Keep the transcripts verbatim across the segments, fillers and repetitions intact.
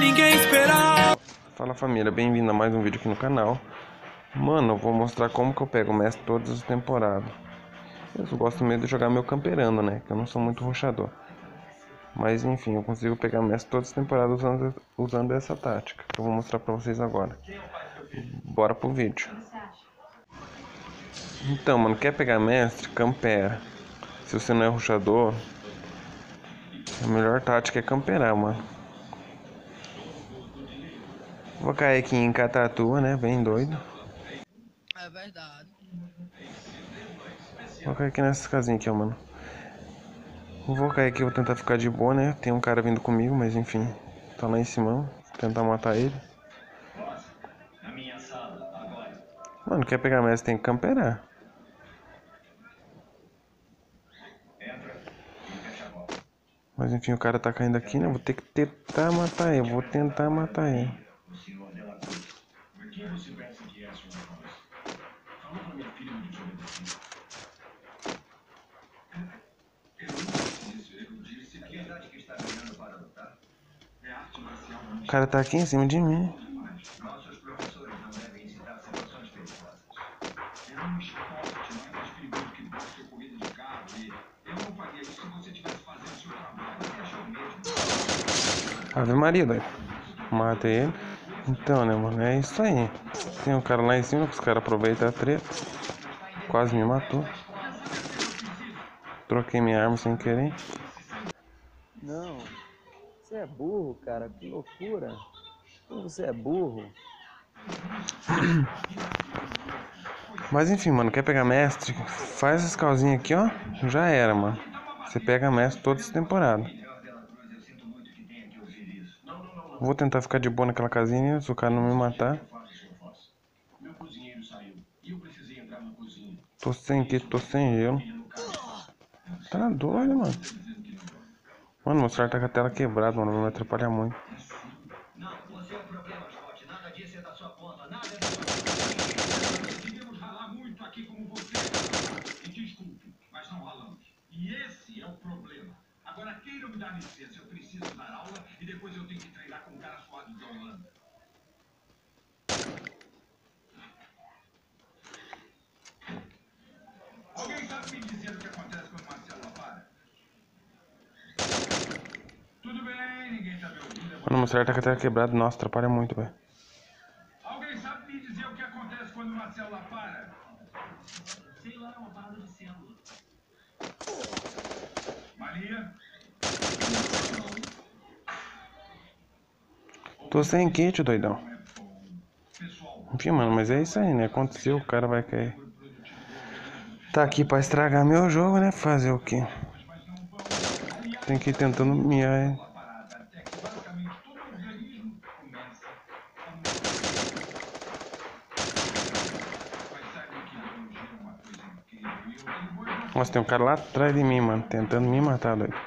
ninguém esperava. Fala família, bem-vindo a mais um vídeo aqui no canal. Mano, eu vou mostrar como que eu pego o mestre todas as temporadas. Eu gosto mesmo de jogar meu camperando, né? Que eu não sou muito rushador. Mas enfim, eu consigo pegar mestre todas as temporadas usando, usando essa tática que eu vou mostrar pra vocês agora. Bora pro vídeo. Então, mano, quer pegar mestre? Campera. Se você não é rushador, a melhor tática é camperar, mano. Vou cair aqui em Catatua, né? Bem doido. É verdade. Vou cair aqui nessas casinhas aqui, ó, mano. Vou cair aqui, vou tentar ficar de boa, né? Tem um cara vindo comigo, mas enfim. Tá lá em cima, vou tentar matar ele. Mano, quer pegar mestre, tem que camperar. Mas enfim, o cara tá caindo aqui, né? Vou ter que tentar matar ele. Vou tentar matar ele. O cara tá aqui em cima de mim. Ave Maria, doido. Mata ele. Então, né, mano? É isso aí. Tem um cara lá em cima que os caras aproveitam a treta. Quase me matou. Troquei minha arma sem querer. Não, você é burro, cara, que loucura. Como você é burro? Mas enfim, mano, quer pegar mestre? Faz essa calzinha aqui, ó. Já era, mano. Você pega mestre toda essa temporada. Vou tentar ficar de boa naquela casinha, se o cara não me matar. Tô sem kit, tô sem gelo. Tá doido, mano. Mano, meu celular tá com a tela quebrada, mano. Vai me atrapalhar muito. E esse é o problema. Agora queiram me dar licença, eu preciso dar aula e depois eu tenho que treinar com um cara suado da Holanda. Alguém sabe me dizer o que acontece quando o Marcelo para? Tudo bem, ninguém tá me ouvindo. Mano, meu celular tá com a tela quebrada. Nossa, atrapalha muito, velho. Alguém sabe me dizer o que acontece quando o Marcelo para? Sei lá, uma parada de célula. Maria? Tô sem kit, doidão. Enfim, mano, mas é isso aí, né? Aconteceu, o cara vai cair. Tá aqui pra estragar meu jogo, né? Fazer o quê? Tem que ir tentando miar. Nossa, tem um cara lá atrás de mim, mano. Tentando me matar, doido.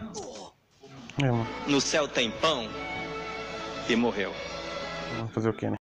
É, mano. No céu tem pão e morreu. Vamos fazer o quê, né?